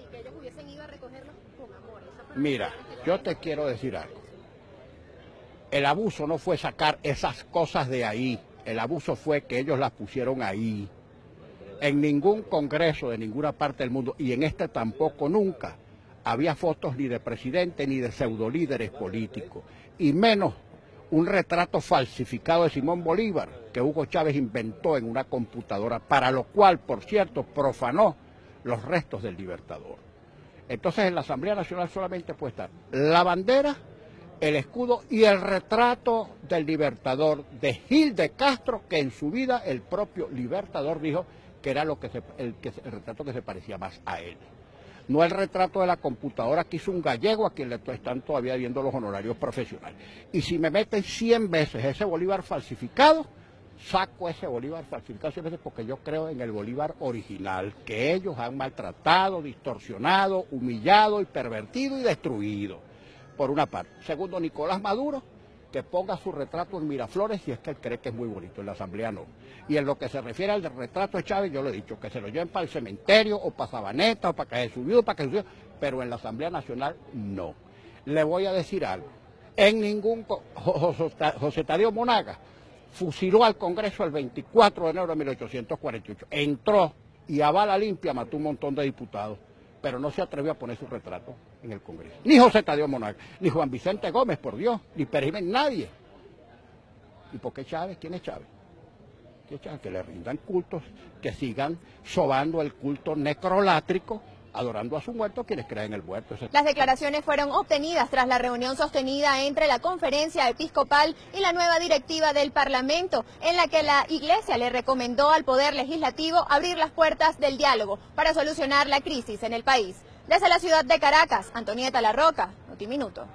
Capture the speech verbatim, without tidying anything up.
que ellos hubiesen ido a recogerlos con amor. Mira, yo te quiero decir algo. El abuso no fue sacar esas cosas de ahí, el abuso fue que ellos las pusieron ahí. En ningún congreso de ninguna parte del mundo, y en este tampoco nunca, había fotos ni de presidente ni de pseudolíderes políticos, y menos un retrato falsificado de Simón Bolívar que Hugo Chávez inventó en una computadora, para lo cual, por cierto, profanó los restos del Libertador. Entonces en la Asamblea Nacional solamente puede estar la bandera, el escudo y el retrato del Libertador de Gil de Castro, que en su vida el propio Libertador dijo que era lo que se, el, que, el retrato que se parecía más a él. No el retrato de la computadora que hizo un gallego a quien le están todavía viendo los honorarios profesionales. Y si me meten cien veces ese Bolívar falsificado, saco ese Bolívar falsificado cien veces porque yo creo en el Bolívar original, que ellos han maltratado, distorsionado, humillado y pervertido y destruido, por una parte. Segundo, Nicolás Maduro, que ponga su retrato en Miraflores si es que él cree que es muy bonito, en la Asamblea no. Y en lo que se refiere al retrato de Chávez, yo le he dicho que se lo lleven para el cementerio o para Sabaneta o para Calle Subido, para Calle Subido, pero en la Asamblea Nacional no. Le voy a decir algo, en ningún... José Tadeo Monaga fusiló al Congreso el veinticuatro de enero de mil ochocientos cuarenta y ocho, entró y a bala limpia mató un montón de diputados, pero no se atrevió a poner su retrato en el Congreso. Ni José Tadeo Monaga, ni Juan Vicente Gómez, por Dios, ni Pérez Jiménez, nadie. ¿Y por qué Chávez? ¿Quién es Chávez? ¿Qué Chávez? Que le rindan cultos, que sigan sobando el culto necrolátrico, adorando a su muerto quienes creen en el muerto. Las declaraciones fueron obtenidas tras la reunión sostenida entre la Conferencia Episcopal y la nueva directiva del Parlamento, en la que la Iglesia le recomendó al Poder Legislativo abrir las puertas del diálogo para solucionar la crisis en el país. Desde la ciudad de Caracas, Antonieta La Roca, Notiminuto.